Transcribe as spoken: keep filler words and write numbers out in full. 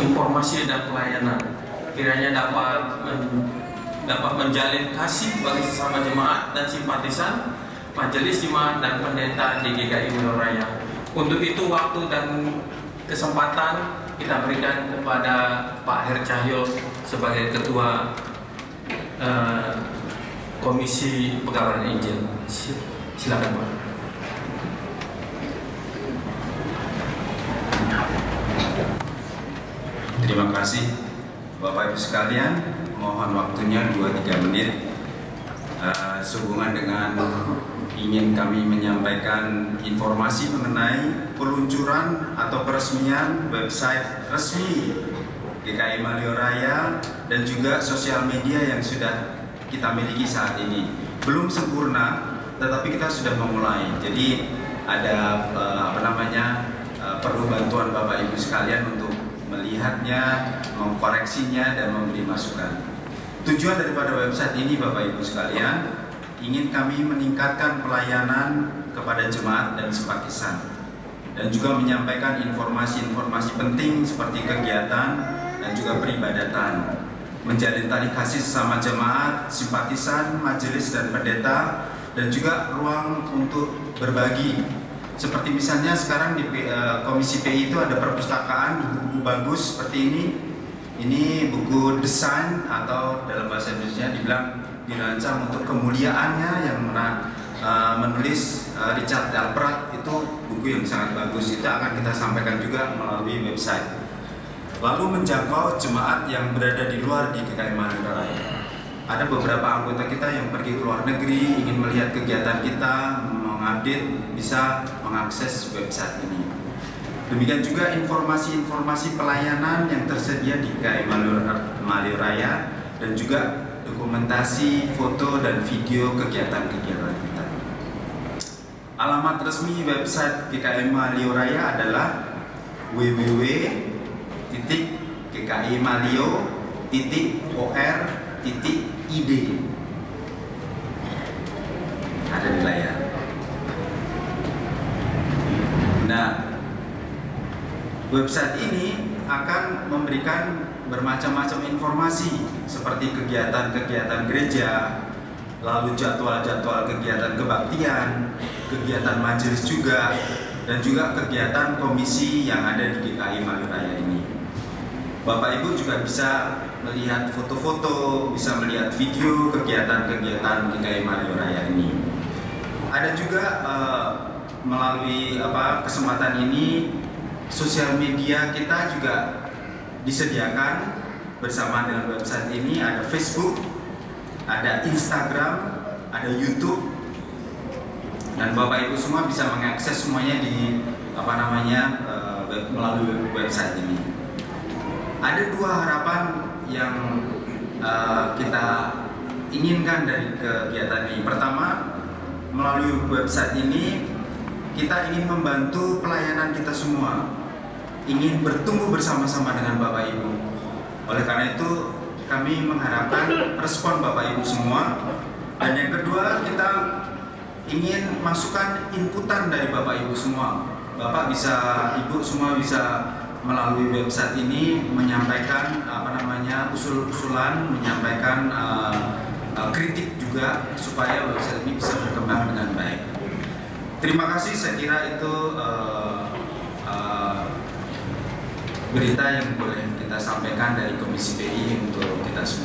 informasi dan pelayanan, kiranya dapat men, dapat menjalin kasih bagi sesama jemaat dan simpatisan, majelis jemaat dan pendeta di G K I Malio-Raya. Untuk itu waktu dan kesempatan kita berikan kepada Pak Her Cahyo sebagai Ketua uh, Komisi Pekabaran Injil. Silakan Pak. Terima kasih Bapak Ibu sekalian, mohon waktunya dua tiga menit uh, sehubungan dengan ingin kami menyampaikan informasi mengenai peluncuran atau peresmian website resmi G K I Malio-Raya dan juga sosial media yang sudah kita miliki saat ini. Belum sempurna, tetapi kita sudah memulai. Jadi ada uh, apa namanya uh, perlu bantuan Bapak Ibu sekalian untuk melihatnya, mengkoreksinya, dan memberi masukan. Tujuan daripada website ini Bapak Ibu sekalian, ingin kami meningkatkan pelayanan kepada jemaat dan simpatisan, dan juga menyampaikan informasi-informasi penting seperti kegiatan dan juga peribadatan, menjalin tali kasih sesama jemaat, simpatisan, majelis dan pendeta, dan juga ruang untuk berbagi. Seperti misalnya sekarang di uh, Komisi P I itu ada perpustakaan buku-buku bagus seperti ini. Ini buku desain atau dalam bahasa Indonesia dibilang dirancang untuk kemuliaannya yang mana, uh, menulis uh, Richard Alpert, itu buku yang sangat bagus. Itu akan kita sampaikan juga melalui website. Lalu menjangkau jemaat yang berada di luar di G K I Malio-Raya. Ada beberapa anggota kita yang pergi ke luar negeri, ingin melihat kegiatan kita, mengupdate, bisa mengakses website ini. Demikian juga informasi-informasi pelayanan yang tersedia di G K I Malio-Raya dan juga dokumentasi, foto, dan video kegiatan-kegiatan kita. Alamat resmi website G K I Malio-Raya adalah w w w titik g k i malio titik o r titik i d. Ada di layar. Nah, website ini akan memberikan bermacam-macam informasi seperti kegiatan-kegiatan gereja, lalu jadwal-jadwal kegiatan kebaktian, kegiatan majelis juga, dan juga kegiatan komisi yang ada di G K I Malio-Raya ini. Bapak Ibu juga bisa melihat foto-foto, bisa melihat video kegiatan-kegiatan G K I Malio-Raya ini. Ada juga uh, melalui apa kesempatan ini sosial media kita juga disediakan bersama dengan website ini. Ada Facebook, ada Instagram, ada YouTube, dan Bapak Ibu semua bisa mengakses semuanya di apa namanya uh, web, melalui website ini. Ada dua harapan yang uh, kita inginkan dari kegiatan ini. Pertama, melalui website ini kita ingin membantu pelayanan kita semua, ingin bertumbuh bersama-sama dengan Bapak Ibu. Oleh karena itu kami mengharapkan respon Bapak Ibu semua. Dan yang kedua, kita ingin masukan inputan dari Bapak Ibu semua. Bapak bisa, Ibu semua bisa melalui website ini menyampaikan apa namanya usul-usulan, menyampaikan uh, uh, kritik juga supaya website ini bisa berkembang dengan baik. Terima kasih, saya kira itu uh, uh, berita yang boleh kita sampaikan dari Komisi P I untuk kita semua.